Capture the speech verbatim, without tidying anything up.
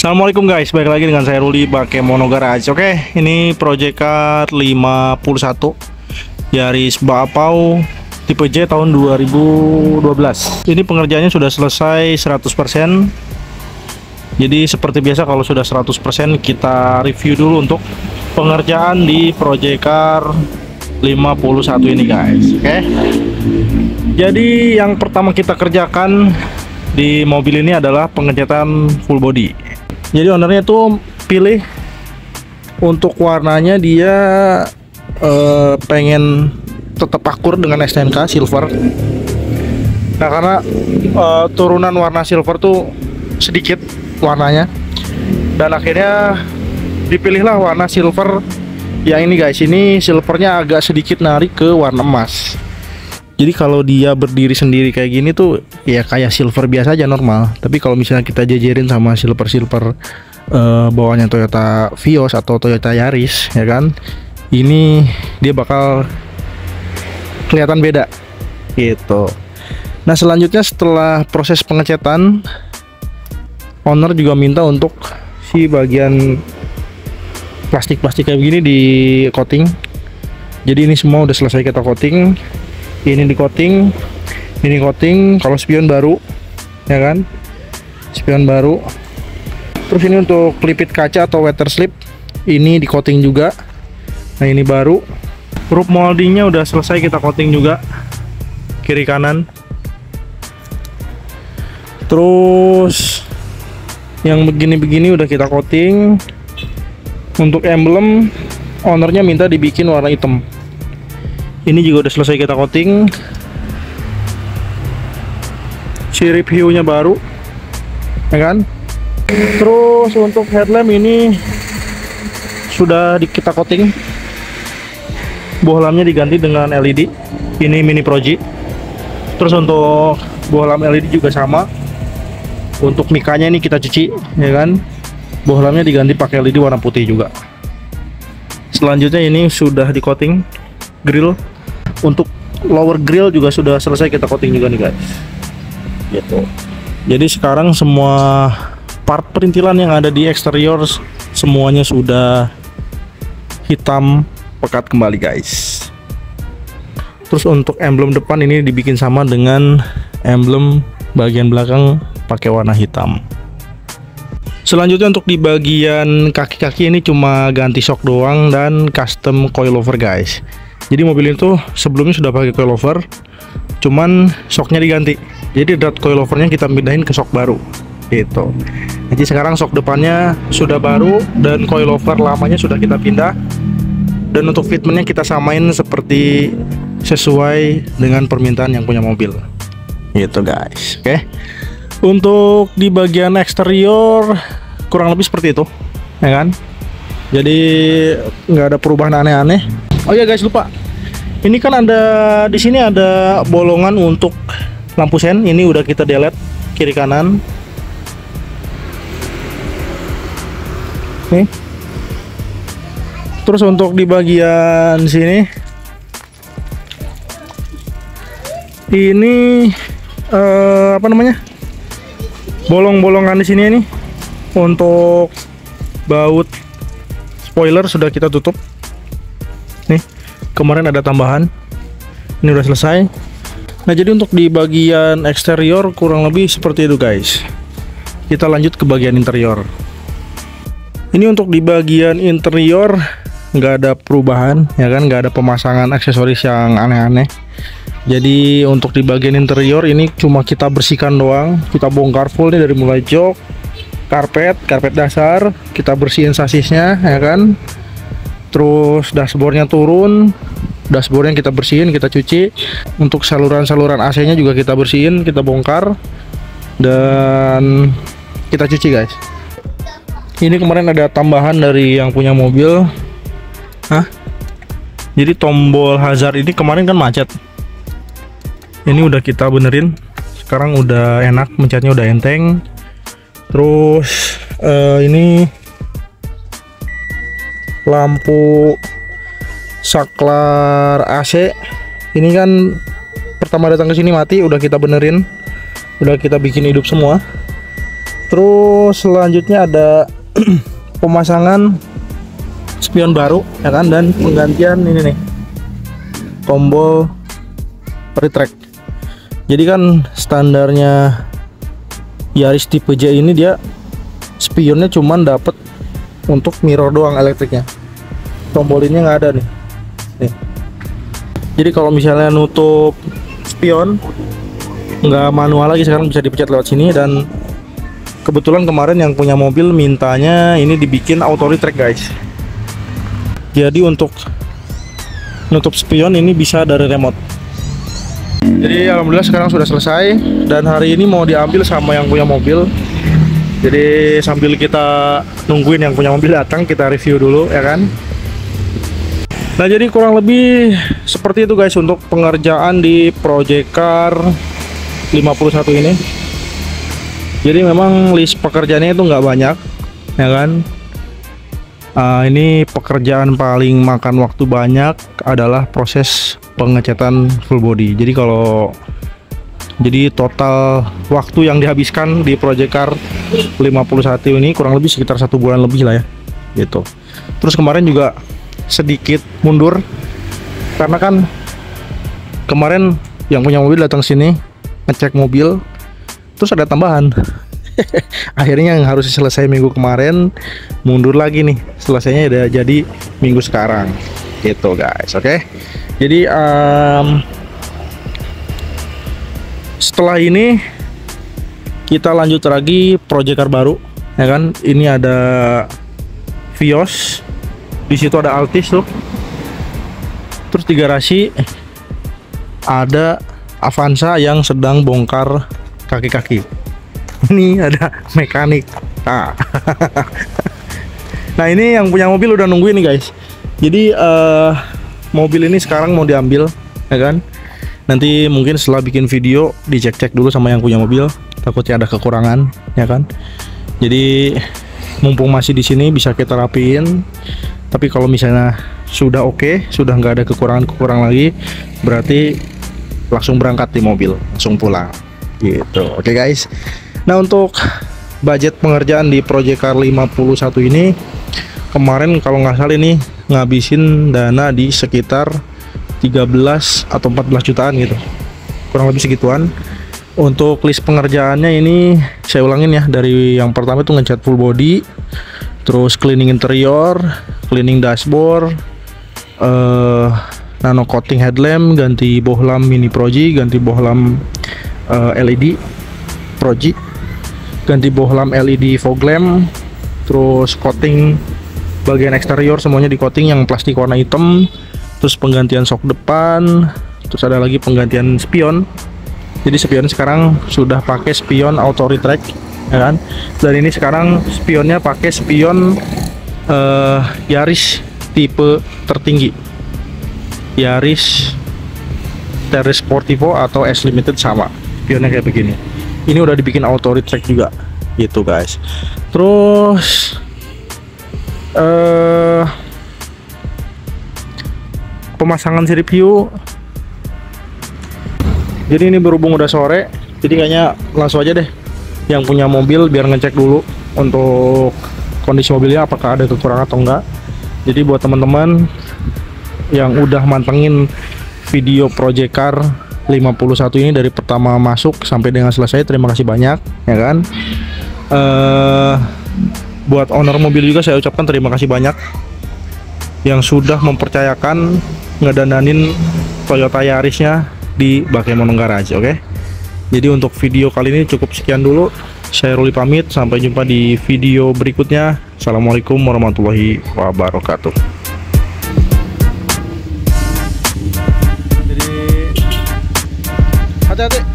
Assalamualaikum guys, balik lagi dengan saya Ruli Bakemono Garage. Oke, ini Project Car lima puluh satu Yaris Bapau tipe J tahun dua ribu dua belas. Ini pengerjaannya sudah selesai seratus persen. Jadi seperti biasa kalau sudah seratus persen kita review dulu untuk pengerjaan di Project Car lima puluh satu ini guys. Oke. Jadi yang pertama kita kerjakan di mobil ini adalah pengecatan full body. Jadi ownernya tuh pilih untuk warnanya dia eh, pengen tetap akur dengan S T N K silver. Nah karena eh, turunan warna silver tuh sedikit warnanya, dan akhirnya dipilihlah warna silver yang ini guys. Ini silvernya agak sedikit narik ke warna emas. Jadi kalau dia berdiri sendiri kayak gini tuh ya kayak silver biasa aja normal. Tapi kalau misalnya kita jajarin sama silver-silver uh, bawahnya Toyota Vios atau Toyota Yaris ya kan, ini dia bakal kelihatan beda gitu. Nah selanjutnya setelah proses pengecatan, owner juga minta untuk si bagian plastik-plastik kayak begini di coating. Jadi ini semua udah selesai kita coating. Ini di coating, ini coating. Kalau spion baru, ya kan, spion baru. Terus ini untuk pelipit kaca atau weather slip, ini di coating juga. Nah ini baru. Roof moldingnya udah selesai kita coating juga, kiri kanan. Terus yang begini-begini udah kita coating. Untuk emblem, ownernya minta dibikin warna hitam. Ini juga udah selesai kita coating. Sirip hiunya baru, ya kan. Terus untuk headlamp ini sudah di, kita coating. Bohlamnya diganti dengan L E D. Ini mini proji. Terus untuk bohlam L E D juga sama. Untuk mikanya ini kita cuci, ya kan. Bohlamnya diganti pakai L E D warna putih juga. Selanjutnya ini sudah di coating grill. Untuk lower grill juga sudah selesai kita coating juga nih guys. Gitu. Jadi sekarang semua part perintilan yang ada di eksterior semuanya sudah hitam pekat kembali guys. Terus untuk emblem depan ini dibikin sama dengan emblem bagian belakang pakai warna hitam. Selanjutnya untuk di bagian kaki-kaki ini cuma ganti shock doang dan custom coilover guys. Jadi mobil itu sebelumnya sudah pakai coilover, cuman shocknya diganti. Jadi drat coilovernya kita pindahin ke shock baru gitu. Jadi sekarang shock depannya sudah baru dan coilover lamanya sudah kita pindah. Dan untuk fitmentnya kita samain seperti sesuai dengan permintaan yang punya mobil gitu guys. Oke. Untuk di bagian eksterior kurang lebih seperti itu, ya kan? Jadi nggak ada perubahan aneh-aneh. Oh ya guys, lupa. Ini kan ada di sini ada bolongan untuk lampu sen. Ini udah kita delete kiri kanan. Nih. Terus untuk di bagian sini ini eh, apa namanya? Bolong-bolongan di sini nih untuk baut spoiler sudah kita tutup. Nih, kemarin ada tambahan. Ini udah selesai. Nah, jadi untuk di bagian eksterior kurang lebih seperti itu, guys. Kita lanjut ke bagian interior. Ini untuk di bagian interior nggak ada perubahan, ya kan? Nggak ada pemasangan aksesoris yang aneh-aneh. Jadi untuk di bagian interior ini cuma kita bersihkan doang. Kita bongkar full nih dari mulai jok, karpet, karpet dasar. Kita bersihin sasisnya, ya kan? Terus dashboardnya turun, dashboardnya kita bersihin, kita cuci. Untuk saluran-saluran A C-nya juga kita bersihin, kita bongkar dan kita cuci guys. Ini kemarin ada tambahan dari yang punya mobil. Hah? Jadi tombol hazard ini kemarin kan macet. Ini udah kita benerin. Sekarang udah enak, mencetnya udah enteng. Terus uh, ini lampu saklar A C ini kan pertama datang ke sini mati, udah kita benerin, udah kita bikin hidup semua. Terus selanjutnya ada pemasangan spion baru ya kan, dan penggantian ini nih tombol retract. Jadi kan standarnya Yaris tipe J ini dia spionnya cuman dapat untuk mirror doang elektriknya, tombol ini nggak ada nih. Nih. Jadi kalau misalnya nutup spion nggak manual lagi, sekarang bisa dipencet lewat sini. Dan kebetulan kemarin yang punya mobil mintanya ini dibikin auto retract guys. Jadi untuk nutup spion ini bisa dari remote. Jadi alhamdulillah sekarang sudah selesai, dan hari ini mau diambil sama yang punya mobil. Jadi sambil kita nungguin yang punya mobil datang, kita review dulu ya kan. Nah jadi kurang lebih seperti itu guys untuk pengerjaan di Project Car lima puluh satu ini. Jadi memang list pekerjaannya itu nggak banyak ya kan. Uh, ini pekerjaan paling makan waktu banyak adalah proses pengecatan full body. Jadi kalau jadi total waktu yang dihabiskan di Project Car lima puluh satu ini kurang lebih sekitar satu bulan lebih lah ya gitu. Terus kemarin juga sedikit mundur karena kan kemarin yang punya mobil datang sini ngecek mobil, terus ada tambahan. Akhirnya yang harus selesai minggu kemarin mundur lagi nih, selesainya udah jadi minggu sekarang gitu guys. Oke okay? Jadi um, setelah ini kita lanjut lagi Project Car baru ya kan. Ini ada Vios, di situ ada Altis tuh. Terus di garasi ada Avanza yang sedang bongkar kaki-kaki. Ini ada mekanik. Nah. Nah ini yang punya mobil udah nungguin nih guys. Jadi uh, mobil ini sekarang mau diambil ya kan. Nanti mungkin setelah bikin video dicek-cek dulu sama yang punya mobil, takutnya ada kekurangan ya kan. Jadi mumpung masih di sini bisa kita rapiin. Tapi kalau misalnya sudah oke, okay, sudah nggak ada kekurangan-kekurangan lagi, berarti langsung berangkat di mobil, langsung pulang gitu. Oke okay, guys. Nah untuk budget pengerjaan di Project Car lima puluh satu ini kemarin kalau nggak salah ini ngabisin dana di sekitar tiga belas atau empat belas jutaan gitu, kurang lebih segituan. Untuk list pengerjaannya ini saya ulangin ya, dari yang pertama itu ngecat full body, terus cleaning interior, cleaning dashboard, uh, nano coating headlamp, ganti bohlam mini proji, ganti bohlam uh, L E D proji, ganti bohlam L E D fog lamp, terus coating bagian eksterior semuanya di coating yang plastik warna hitam, terus penggantian sok depan, terus ada lagi penggantian spion. Jadi spion sekarang sudah pakai spion auto retract ya kan. Dan ini sekarang spionnya pakai spion uh, Yaris tipe tertinggi, Yaris T R Sportivo atau S Limited, sama spionnya kayak begini. Ini udah dibikin auto retract juga gitu guys. Terus uh, pemasangan sirip view. Jadi ini berhubung udah sore, jadi kayaknya langsung aja deh yang punya mobil biar ngecek dulu untuk kondisi mobilnya apakah ada kekurangan atau enggak. Jadi buat teman-teman yang udah mantengin video Project Car lima puluh satu ini dari pertama masuk sampai dengan selesai, terima kasih banyak ya kan. Uh, buat owner mobil juga saya ucapkan terima kasih banyak yang sudah mempercayakan ngedananin Toyota Yarisnya di Bakemono Garage. Oke okay? Jadi untuk video kali ini cukup sekian dulu. Saya Ruli pamit, sampai jumpa di video berikutnya. Assalamualaikum warahmatullahi wabarakatuh. Jadi hati-hati.